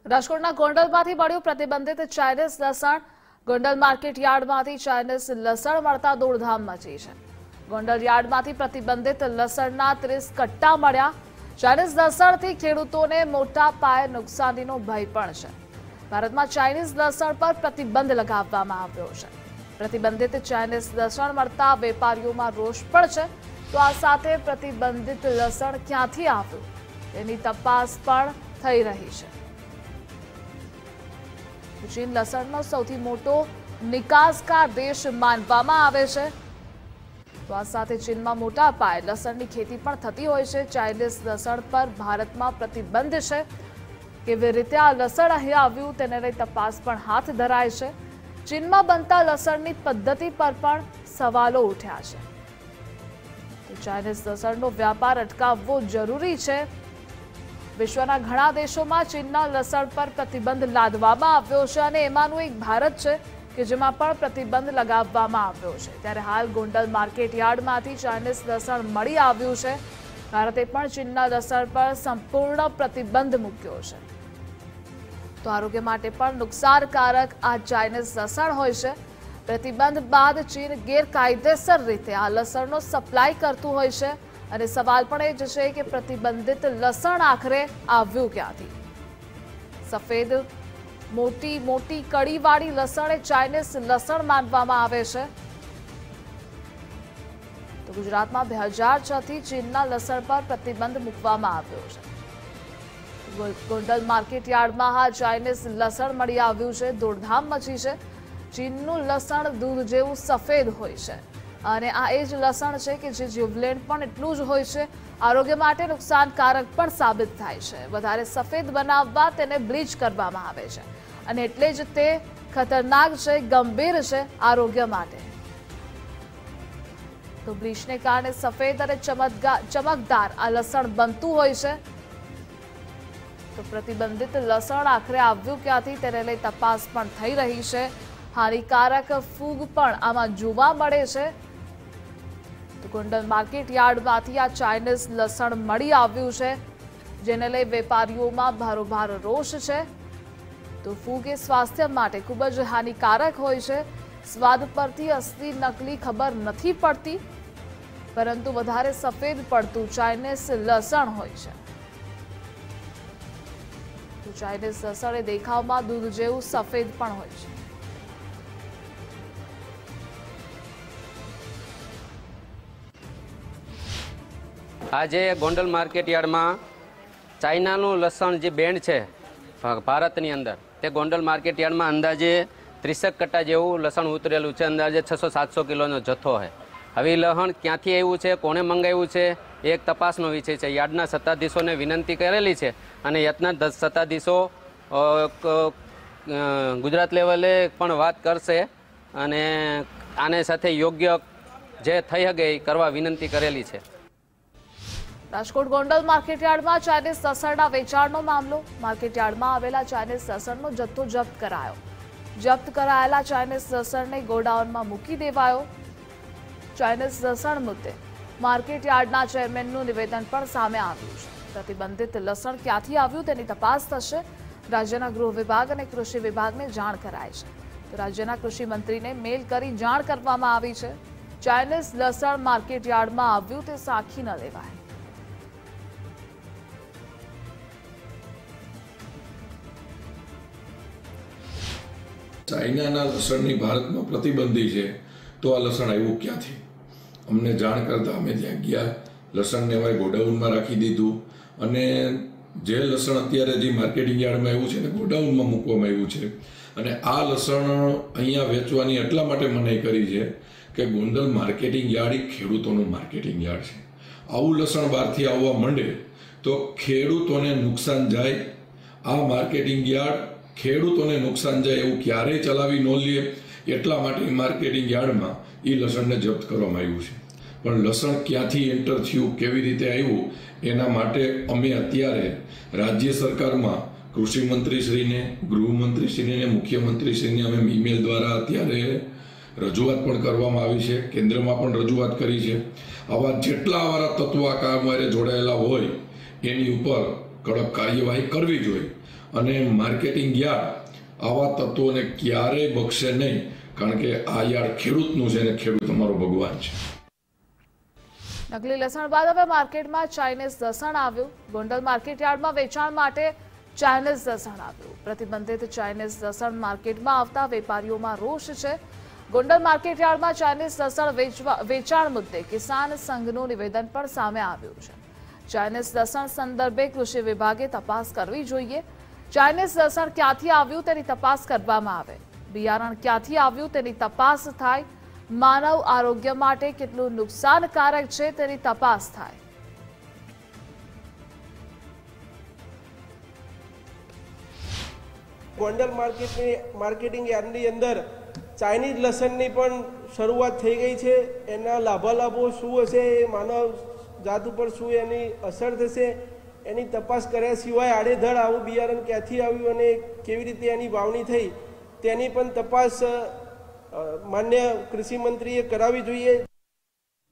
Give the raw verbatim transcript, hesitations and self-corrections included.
રાજકોટના ગોંડલમાંથી મળ્યું પ્રતિબંધિત ચાઇનીઝ લસણ। ગોંડલ માર્કેટ યાર્ડમાંથી ચાઇનીઝ લસણ મળતા દોડધામ મચી છે। ગોંડલ યાર્ડમાંથી પ્રતિબંધિત લસણના ત્રીસ કટ્ટા મળ્યા। ચાઇનીઝ લસણથી ખેડૂતોને મોટા પાયે નુકસાનીનો ભય પણ છે। ભારતમાં ચાઇનીઝ લસણ પર પ્રતિબંધ લગાવવામાં આવ્યો છે। પ્રતિબંધિત ચાઇનીઝ લસણ મળતા વેપારીઓમાં રોષ પણ છે। તો આ સાથે પ્રતિબંધિત લસણ ક્યાંથી આવ્યું તેની તપાસ પણ થઈ રહી છે। ચીન લસણનો સૌથી મોટો નિકાસકાર દેશ માનવામાં આવે છે। તો આ સાથે ચીનમાં મોટા પાયે લસણની ખેતી પણ થતી હોય છે। ચાઇનીઝ લસણ પર ભારતમાં પ્રતિબંધ છે। કેવી રીતે આ લસણ અહીં આવ્યું તેને લઈ તપાસ પણ હાથ ધરાય છે। ચીનમાં બનતા લસણની પદ્ધતિ પર પણ સવાલો ઉઠ્યા છે। તો ચાઇનીઝ લસણનો વ્યાપાર અટકાવવો જરૂરી છે। વિશ્વના ઘણા દેશોમાં ચીનના લસણ પર પ્રતિબંધ લાદવામાં આવ્યો છે અને એમાંનું એક ભારત છે કે જેમાં પણ પ્રતિબંધ લગાવવામાં આવ્યો છે। ત્યારે હાલ ગોંડલ માર્કેટ યાર્ડમાંથી ચાઇનીઝ લસણ મળી આવ્યું છે। ભારતે પણ ચીનના લસણ પર સંપૂર્ણ પ્રતિબંધ મૂક્યો છે। તો આરોગ્ય માટે પણ નુકસાનકારક આ ચાઇનીઝ લસણ હોય છે। પ્રતિબંધ બાદ ચીન ગેરકાયદેસર રીતે આ લસણનો સપ્લાય કરતું હોય છે અને સવાલ પણ એ જ છે કે પ્રતિબંધિત લસણ આખરે આવ્યું ક્યાંથી। સફેદ મોટી મોટી કડીવાળી લસણ એ ચાઇનીઝ લસણ માનવામાં આવે છે। તો ગુજરાતમાં બે હજાર છ થી ચીનના લસણ પર પ્રતિબંધ મૂકવામાં આવ્યો છે। ગોંડલ માર્કેટ યાર્ડમાં આ ચાઇનીઝ લસણ મળી આવ્યું છે। દોડધામ મચી છે। ચીનનું લસણ દૂધ જેવું સફેદ હોય છે અને આ એ જ લસણ છે કે જે જીવલેણ પણ એટલું જ હોય છે। આરોગ્ય માટે નુકસાનકારક પણ સાબિત થાય છે। વધારે સફેદ બનાવવા તેને બ્લીચ કરવામાં આવે છે અને એટલે જ તે ખતરનાક છે, ગંભીર છે આરોગ્ય માટે। તો બ્લીચને કારણે સફેદ અને ચમકદાર આ લસણ બનતું હોય છે। તો પ્રતિબંધિત લસણ આખરે આવ્યું ક્યાંથી તેને લઈ તપાસ પણ થઈ રહી છે। હાનિકારક ફૂગ પણ આમાં જોવા મળે છે। ગોંડલ માર્કેટ યાર્ડમાંથી આ ચાઇનીઝ લસણ મળી આવ્યું છે જેને લઈ વેપારીઓમાં ભારોભાર રોષ છે। તો ફૂગ એ સ્વાસ્થ્ય માટે ખૂબ જ હાનિકારક હોય છે। સ્વાદ પરથી અસલી નકલી ખબર નથી પડતી, પરંતુ વધારે સફેદ પડતું ચાઇનીઝ લસણ હોય છે। તો ચાઇનીઝ લસણ એ દેખાવમાં દૂધ જેવું સફેદ પણ હોય છે। આજે ગોંડલ માર્કેટ યાર્ડમાં ચાઇનાનું લસણ જે બેન્ડ છે ભારતની અંદર, તે ગોંડલ માર્કેટ યાર્ડમાં અંદાજે ત્રીસેક કટ્ટા જેવું લસણ ઉતરેલું છે। અંદાજે છસો સાતસો કિલોનો જથ્થો છે। હવે લસણ ક્યાંથી આવ્યું છે, કોણે મંગાવ્યું છે, એ એક તપાસનો વિષય છે। યાર્ડના સત્તાધીશોને વિનંતી કરેલી છે અને યાર્ડના સત્તાધીશો ગુજરાત લેવલે પણ વાત કરશે અને આને સાથે યોગ્ય જે થઈ શકે એ કરવા વિનંતી કરેલી છે। રાજકોટ ગોંડલ માર્કેટ યાર્ડમાં ચાઇનીઝ લસણના વેચાણનો મામલો। માર્કેટ યાર્ડમાં આવેલા ચાઇનીઝ લસણનો જથ્થો જપ્ત કરાયો। જપ્ત કરાયેલા ચાઇનીઝ લસણને ગોડાઉનમાં મૂકી દેવાયો। ચાઇનીઝ લસણ મુદ્દે માર્કેટ યાર્ડના ચેરમેનનું નિવેદન પણ સામે આવ્યું છે। પ્રતિબંધિત લસણ ક્યાંથી આવ્યું તેની તપાસ થશે। રાજ્યના ગૃહ વિભાગ અને કૃષિ વિભાગને જાણ કરાઈ છે। તો રાજ્યના કૃષિ મંત્રીને મેલ કરી જાણ કરવામાં આવી છે। ચાઇનીઝ લસણ માર્કેટ યાર્ડમાં આવ્યું તે સાખી ન લેવાય। ચાઇનાના લસણની ભારતમાં પ્રતિબંધી છે, તો આ લસણ આવ્યું ક્યાંથી? અમને જાણ કરતાં અમે ત્યાં ગયા, લસણને અમે ગોડાઉનમાં રાખી દીધું અને જે લસણ અત્યારે જે માર્કેટિંગ યાર્ડમાં આવ્યું છે ને ગોડાઉનમાં મૂકવામાં આવ્યું છે અને આ લસણ અહીંયા વેચવાની એટલા માટે મનાઈ કરી છે કે ગોંડલ માર્કેટિંગ યાર્ડ એ ખેડૂતોનું માર્કેટિંગ યાર્ડ છે। આવું લસણ બહારથી આવવા માંડે તો ખેડૂતોને નુકસાન જાય। આ માર્કેટિંગ યાર્ડ ખેડૂતોને નુકસાન જાય એવું ક્યારેય ચલાવી ન લે, એટલા માટે માર્કેટિંગ યાર્ડમાં એ લસણને જપ્ત કરવામાં આવ્યું છે। પણ લસણ ક્યાંથી એન્ટર થયું, કેવી રીતે આવ્યું, એના માટે અમે અત્યારે રાજ્ય સરકારમાં કૃષિમંત્રીશ્રીને, ગૃહમંત્રીશ્રીને અને મુખ્યમંત્રીશ્રીને અમે ઈમેલ દ્વારા અત્યારે રજૂઆત પણ કરવામાં આવી છે। કેન્દ્રમાં પણ રજૂઆત કરી છે। આવા જેટલા આવા તત્વો આ કામમાં જોડાયેલા હોય એની ઉપર કડક કાર્યવાહી કરવી જોઈએ અને માર્કેટિંગ યાર્ડ આવા તત્વોને ક્યારેય બક્ષે નહીં, કારણ કે આ યાર્ડ ખેડૂતનું છે અને ખેડૂત અમારો ભગવાન છે. નકલી લસણ બાદ હવે માર્કેટમાં ચાઇનીઝ લસણ આવ્યું. ગોંડલ માર્કેટ યાર્ડમાં વેચાણ માટે ચાઇનીઝ લસણ આવ્યું. પ્રતિબંધિત ચાઇનીઝ લસણ માર્કેટમાં આવતા વેપારીઓમાં રોષ છે. ગોંડલ માર્કેટ યાર્ડમાં ચાઇનીઝ લસણ વેચાણ મુદ્દે કિસાન સંઘનું નિવેદન પણ સામે આવ્યું છે. ચાઇનીઝ લસણ સંદર્ભે કૃષિ વિભાગે તપાસ કરવી જોઈએ. ચાઇનીઝ લસણ ક્યાંથી આવ્યું તેની તપાસ કરવામાં આવે. બિયારણ ક્યાંથી આવ્યું તેની તપાસ થાય. માનવ આરોગ્ય માટે કેટલું નુકસાનકારક છે તેની તપાસ થાય. ગોંડલ માર્કેટની માર્કેટિંગ યાર્ડની અંદર ચાઇનીઝ લસણની પણ શરૂઆત થઈ ગઈ છે. એના લાભાલાભો શું હશે, એ માનવ જાત ઉપર શું એની અસર થશે, એની તપાસ કર્યા સિવાય આડેધડ આવું બિયારણ ક્યાંથી આવ્યું અને કેવી રીતે એની વાવણી થઈ તેની પણ તપાસ માન્ય કૃષિ મંત્રીએ કરાવવી જોઈએ.